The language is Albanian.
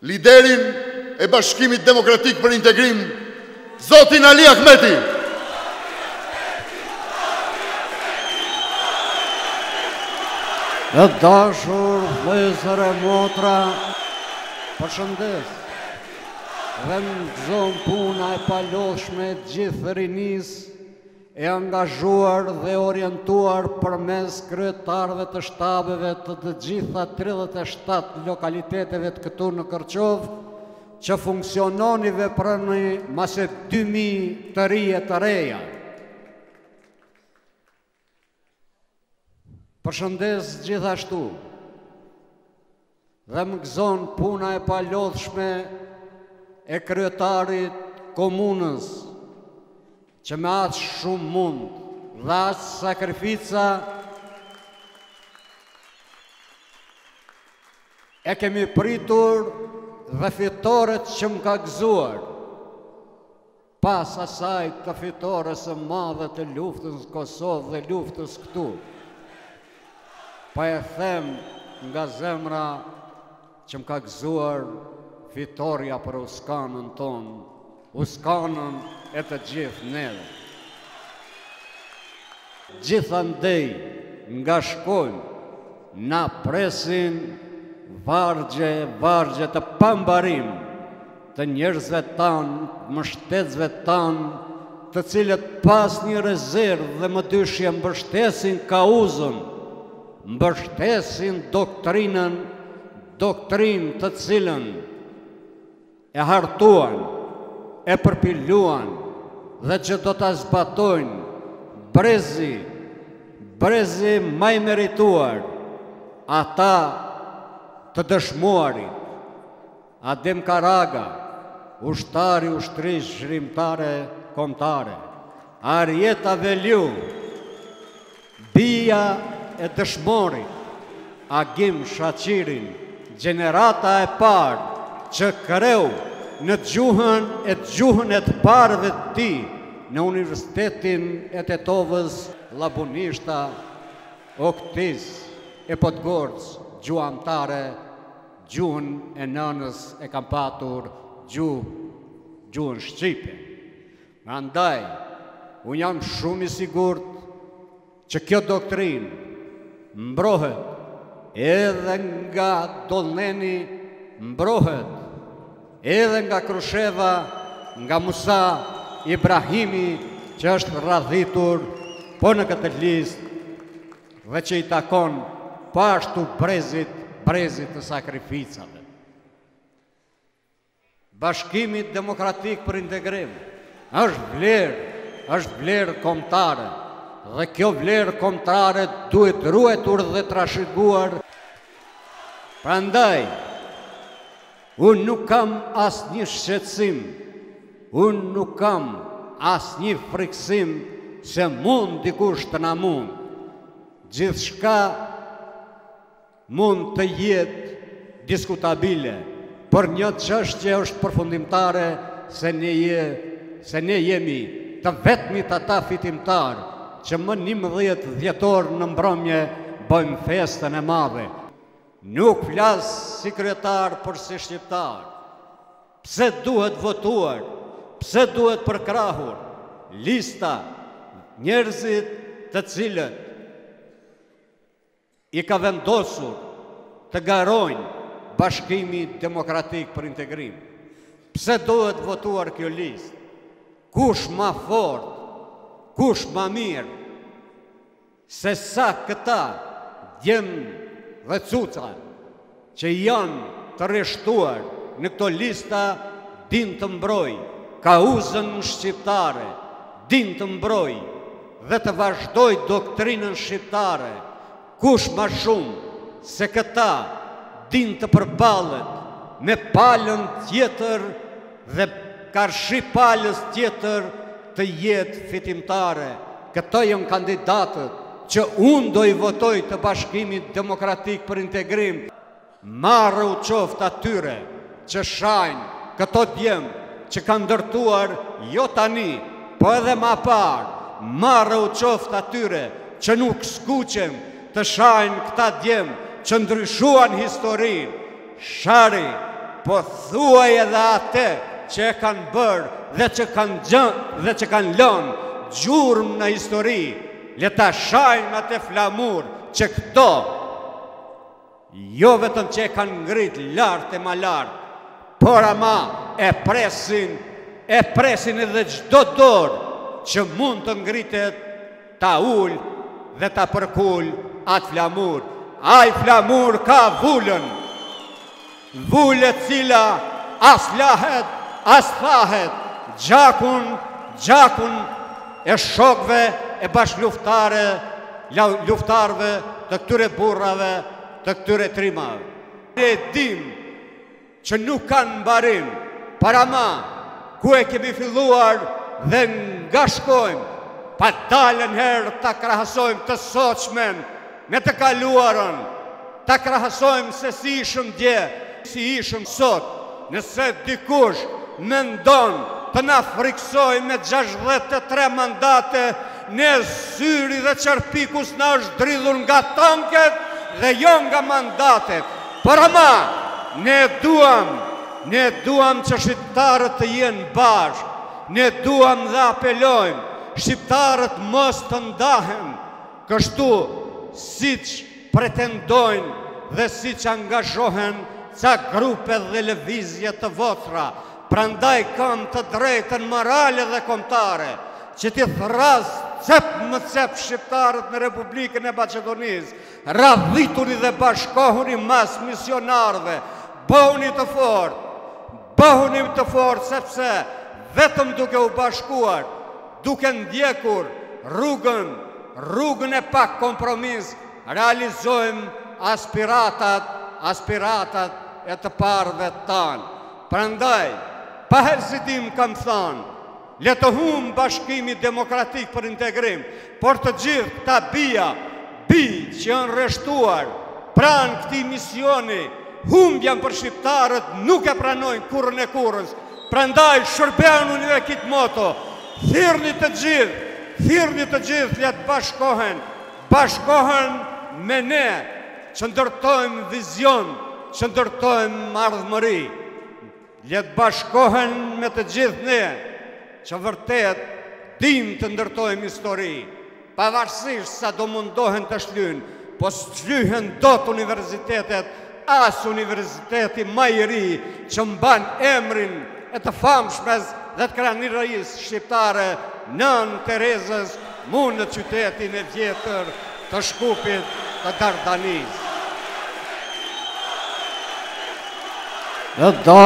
liderin e Bashkimit Demokratik për Integrim, Zotin Ali Ahmeti. E dashur vëllezër e motra, përshëndes. Dhe më gëzon puna e palodhshme e gjithë rinis e angazhuar dhe orientuar përmes kryetarëve të shtabeve të gjitha 37 lokaliteteve të këtu në Kërçov, që funksiononi veproni mase 2000 të rije të reja. Përshëndes gjithashtu dhe më gëzon puna e palodhshme e kryetarit komunës, që me atë shumë mund dhe atë sakrifica e kemi pritur dhe fitoret që më ka gëzuar. Pas asaj të fitores së madhe të luftës në Kosovë dhe luftës këtu, pa e them nga zemra që më ka gëzuar fitoria për uskanën tonë, uskanën e të gjithë neve. Gjithandej nga shkojnë na presin vargje të pambarim të njerëzve tanë, mbështetësve tanë, të cilët pas një rezervë dhe më dyshje mbështesin kauzën, mbështesin doktrinë të cilën e hartuan, e përpiluan dhe që do të zbatojnë brezi maj merituar, ata të dëshmuarit, Adem Karaga, ushtari ushtrisë zhrimtare kombëtare, Arjeta Veliu, bija e dëshmorit, Agim Shaqirin, gjenerata e parë që kreu në gjuhën e të parëve të tij në Universitetin e Tetovës, Labunishta, Oktis e Podgorës, gjuhamtare, gjuhën e nënës e kam patur gjuhën Shqipe. Prandaj, unë jam shumë i sigurt që kjo doktrinë mbrohet edhe nga Dollneni, mbrohet edhe nga Krusheva, nga Musa Ibrahimi, që është radhitur po në këtë listë dhe që i takon pashtu brezit të sakrificave. Bashkimi Demokratik për Integrim është vlerë kombëtare dhe kjo vlerë kombëtare duhet ruetur dhe trashëguar. Prandaj, unë nuk kam asnjë shqetësim, unë nuk kam asnjë friksim se mund dikush të na mund. Gjithçka mund të jetë diskutabile, për një çështje është përfundimtare se ne jemi të vetmit ata fitimtar që më 11 dhjetor në mbrëmje bëjmë festën e madhe. Nuk flas si kryetar për si shqiptar. Pse duhet votuar? Pse duhet përkrahur? Lista njerëzit të cilët i ka vendosur të garojnë Bashkimi Demokratik për Integrim. Pse duhet votuar kjo listë? Kush ma fort, kush ma mirë, se sa këta djemë dhe cuca që janë të rreshtuar në këto lista din të mbroj kauzën shqiptare, din të mbroj dhe të vazhdoj doktrinën shqiptare. Kush ma shumë se këta din të përballet me palën tjetër dhe karshi palës tjetër të jetë fitimtare. Këto janë kandidatët që unë do i votoj të Bashkimit Demokratik për Integrim. Marrë u qoftë atyre që shajnë këto djemë që kanë ndërtuar jo tani, po edhe ma parë. Marrë u qoftë atyre që nuk skuqem të shajnë këta djemë që ndryshuan historinë. Shari po thuaj edhe atë që e kanë bërë dhe që kanë lënë gjurmë në histori, le ta shajmë atë flamur që këto, jo vetëm që e kanë ngrit lartë e ma lartë, por ama e presin edhe çdo dorë që mund të ngritet ta ullë dhe ta përkull atë flamur. Ai flamur ka vullën, vullë cila as lahet, as thahet, gjakun e shokve e luftarve të këtyre burrave, të këtyre trimave. Ne dim që nuk kanë mbarim, para ma, ku e kemi filluar dhe nga shkojmë, pa dalën herë ta krahasojmë të sotmen me të kaluarën, ta krahasojmë se si ishëm dje, si ishëm sot. Nëse dikush mendon të na friksoj me 63 mandate, ne syri dhe çarpikus na është dridhur nga tanket dhe jo nga mandatet. Por ama, ne duam që shqiptarët të jenë bashkë, ne duam dhe apelojmë, shqiptarët mos të ndahen, kështu siç pretendojnë dhe siç angazhohen ca grupe dhe lëvizje të votra. Prandaj kam të drejtën morale dhe kombëtare që t'i thras cep më cep shqiptarët në Republikën e Maqedonisë, radhituri dhe bashkohuni mas misionarëve, bëhuni të fort, sepse vetëm duke u bashkuar, duke ndjekur rrugën e pak kompromis, realizojmë aspiratat e të parëve tanë. Prandaj, pa herësitim kam thënë, le të humbë Bashkimi Demokratik për Integrim, por të gjithë ta bi që janë rreshtuar pranë këtij misioni, humbjan për shqiptarët nuk e pranojnë kurrën e kurrës. Prandaj shërbejuni dhe këtë moto, thirrni të gjithë, le të bashkohen me ne, që ndërtojmë vizion, që ndërtojmë ardhmëri. Le të bashkohen me të gjithë ne, që vërtet dim të ndërtojmë histori, pavarësisht sa do mundohen të shlyhen, po shlyhen dot universitetet, as universiteti më i ri që mban emrin e të famshmes dhe të kranirërisë shqiptare, Nën Terezës, mund në qytetin e vjetër të Shkupit të Dardanisë.